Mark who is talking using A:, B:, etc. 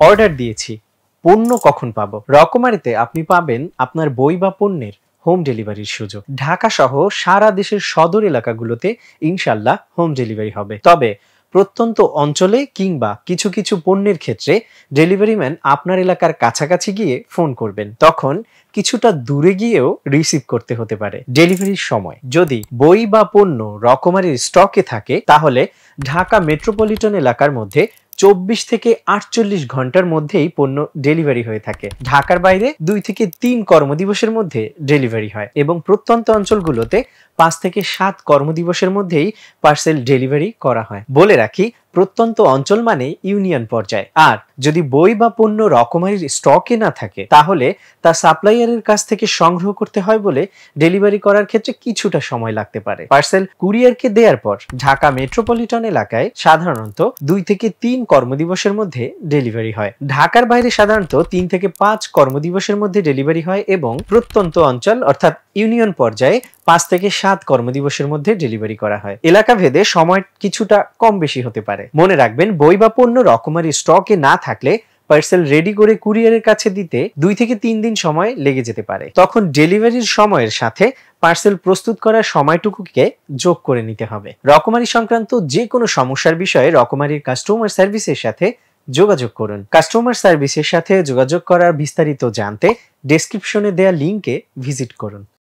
A: Order দিয়েছি, পণ্য কখন পাবো? রকমারিতে আপনি পাবেন আপনার বই বা পণ্যের হোম ডেলিভারির সুযোগ। ঢাকা সহ সারা দেশের সদর এলাকাগুলোতে ইনশাল্লাহ হোম ডেলিভারি হবে। তবে প্রত্যন্ত অঞ্চলে কিংবা কিছু কিছু পণ্যের ক্ষেত্রে ডেলিভারি ম্যান আপনার এলাকার কাছাকাছি গিয়ে ফোন করবেন, তখন কিছুটা দূরে গিয়েও রিসিভ করতে হতে পারে। ডেলিভারির সময় যদি বই বা পণ্য রকমারির স্টকে থাকে তাহলে ঢাকা মেট্রোপলিটন এলাকার মধ্যে 24 থেকে 48 ঘন্টার মধ্যেই পণ্য ডেলিভারি হয়ে থাকে। ঢাকার বাইরে 2 থেকে 3 কর্মদিবসের মধ্যে ডেলিভারি হয় এবং প্রত্যন্ত অঞ্চলগুলোতে 5 থেকে 7 কর্মদিবসের মধ্যেই পার্সেল ডেলিভারি করা হয়। বলে রাখি, প্রত্যন্ত অঞ্চল মানে ইউনিয়ন পর্যায়ে। আর যদি বই বা পণ্য রকমারির স্টকে না থাকে তাহলে তা সাপ্লাইয়ারের কাছ থেকে সংগ্রহ করতে হয় বলে ডেলিভারি করার ক্ষেত্রে কিছুটা সময় লাগতে পারে। পার্সেল কুরিয়ারকে দেওয়ার পর ঢাকা মেট্রোপলিটন এলাকায় সাধারণত 2 থেকে 3 কর্মদিবসের মধ্যে ডেলিভারি হয়। ঢাকার বাইরে সাধারণত 3 থেকে 5 কর্মদিবসের মধ্যে ডেলিভারি হয় এবং প্রত্যন্ত অঞ্চল অর্থাৎ ইউনিয়ন পর্যায়ে 5 থেকে 7 কর্মদিবসের মধ্যে ডেলিভারি করা হয়। এলাকা ভেদে সময় কিছুটা কম বেশি হতে পারে। মনে রাখবেন, বই বা পণ্য রকমারি স্টকে না থাকলে পার্সেল রেডি করে কুরিয়ারের কাছে দিতে 2 থেকে 3 দিন সময় লেগে যেতে পারে। তখন ডেলিভারির সময়ের সাথে পার্সেল প্রস্তুত করার সময়টুকুকে যোগ করে নিতে হবে। রকমারি সংক্রান্ত যে কোনো সমস্যার বিষয়ে রকমারির কাস্টমার সার্ভিসের সাথে যোগাযোগ করুন। কাস্টমার সার্ভিসের সাথে যোগাযোগ করার বিস্তারিত জানতে ডেসক্রিপশনে দেয়া লিংকে ভিজিট করুন।